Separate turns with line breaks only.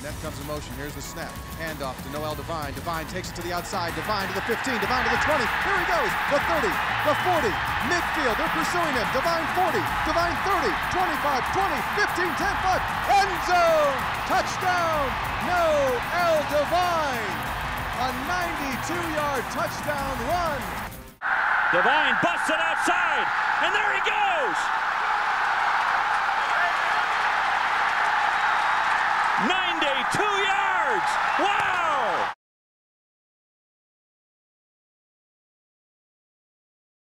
Arnett comes in motion. Here's the snap. Handoff to Noel Devine. Devine takes it to the outside. Devine to the 15. Devine to the 20. Here he goes. The 30. The 40. Midfield. They're pursuing him. Devine 40. Devine 30. 25. 20. 15. 10. 5. End zone. Touchdown. Noel Devine. A 92-yard touchdown run.
Devine busts it outside. And there he goes. 92 yards! Wow!